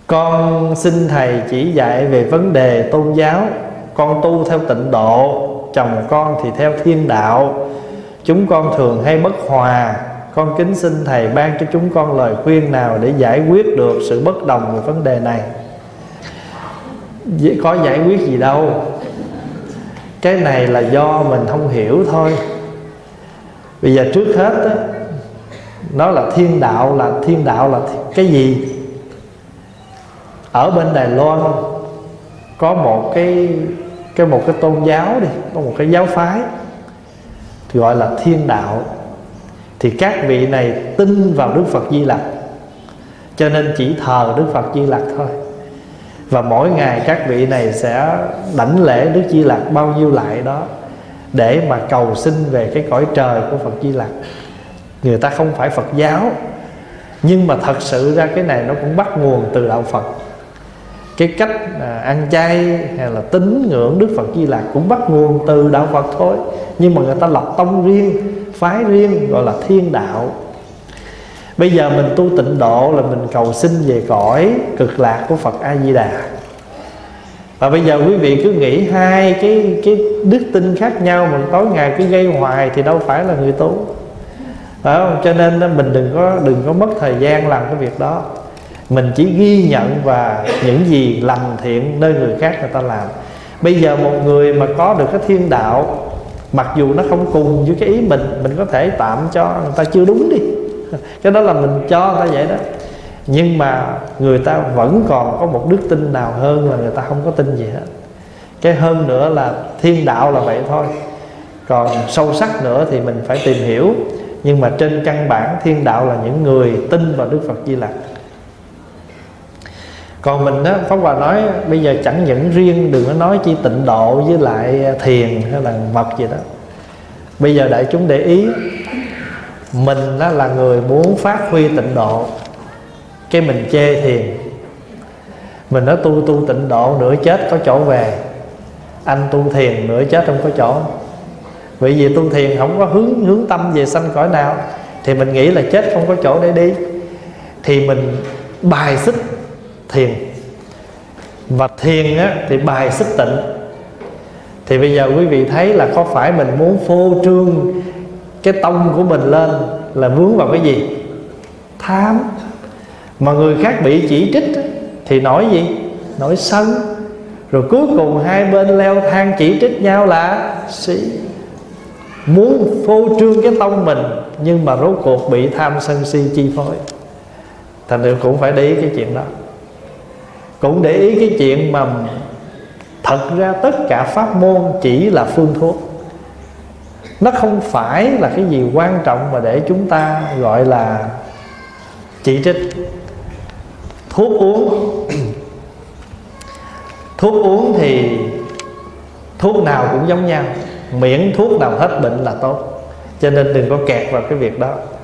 Con xin thầy chỉ dạy về vấn đề tôn giáo. Con tu theo tịnh độ, chồng con thì theo thiên đạo. Chúng con thường hay bất hòa. Con kính xin thầy ban cho chúng con lời khuyên nào để giải quyết được sự bất đồng về vấn đề này. Có giải quyết gì đâu, cái này là do mình không hiểu thôi. Bây giờ trước hết á, nó là thiên đạo là cái gì? Ở bên Đài Loan có một cái tôn giáo đi, có một cái giáo phái thì gọi là thiên đạo. Thì các vị này tin vào Đức Phật Di Lặc, cho nên chỉ thờ Đức Phật Di Lặc thôi. Và mỗi ngày các vị này sẽ đảnh lễ Đức Di Lặc bao nhiêu lại đó, để mà cầu xin về cái cõi trời của Phật Di Lặc. Người ta không phải Phật giáo, nhưng mà thật sự ra cái này nó cũng bắt nguồn từ đạo Phật. Cái cách ăn chay hay là tín ngưỡng Đức Phật Di Lặc cũng bắt nguồn từ đạo Phật thôi. Nhưng mà người ta lập tông riêng, phái riêng, gọi là thiên đạo. Bây giờ mình tu tịnh độ là mình cầu xin về cõi cực lạc của Phật A Di Đà. Và bây giờ quý vị cứ nghĩ hai cái đức tin khác nhau mà tối ngày cứ gây hoài thì đâu phải là người tu, phải không? Cho nên mình đừng có mất thời gian làm cái việc đó. Mình chỉ ghi nhận và những gì lành thiện nơi người khác người ta làm. Bây giờ một người mà có được cái thiên đạo, mặc dù nó không cùng với cái ý mình có thể tạm cho người ta chưa đúng đi, cái đó là mình cho người ta vậy đó. Nhưng mà người ta vẫn còn có một đức tin nào hơn là người ta không có tin gì hết. Cái hơn nữa là thiên đạo là vậy thôi, còn sâu sắc nữa thì mình phải tìm hiểu. Nhưng mà trên căn bản thiên đạo là những người tin vào Đức Phật Di Lặc. Còn mình á, Pháp Hòa nói bây giờ chẳng những riêng, đừng có nói chi tịnh độ với lại thiền hay là mật gì đó. Bây giờ đại chúng để ý, mình đó là người muốn phát huy tịnh độ, cái mình chê thiền. Mình nói tu tịnh độ nửa chết có chỗ về, anh tu thiền nửa chết không có chỗ. Bởi vì tu thiền không có hướng tâm về sanh cõi nào, thì mình nghĩ là chết không có chỗ để đi, thì mình bài xích thiền. Và thiền á, thì bài xích tịnh. Thì bây giờ quý vị thấy là có phải mình muốn phô trương cái tông của mình lên là vướng vào cái gì? Tham. Mà người khác bị chỉ trích thì nổi gì? Nổi sân. Rồi cuối cùng hai bên leo thang chỉ trích nhau là si. Muốn phô trương cái tông mình, nhưng mà rốt cuộc bị tham sân si chi phối. Thành ra cũng phải để ý cái chuyện đó. Cũng để ý cái chuyện mà thật ra tất cả pháp môn chỉ là phương thuốc. Nó không phải là cái gì quan trọng mà để chúng ta gọi là chỉ trích. Thuốc uống thuốc uống thì thuốc nào cũng giống nhau, miễn thuốc nào hết bệnh là tốt. Cho nên đừng có kẹt vào cái việc đó.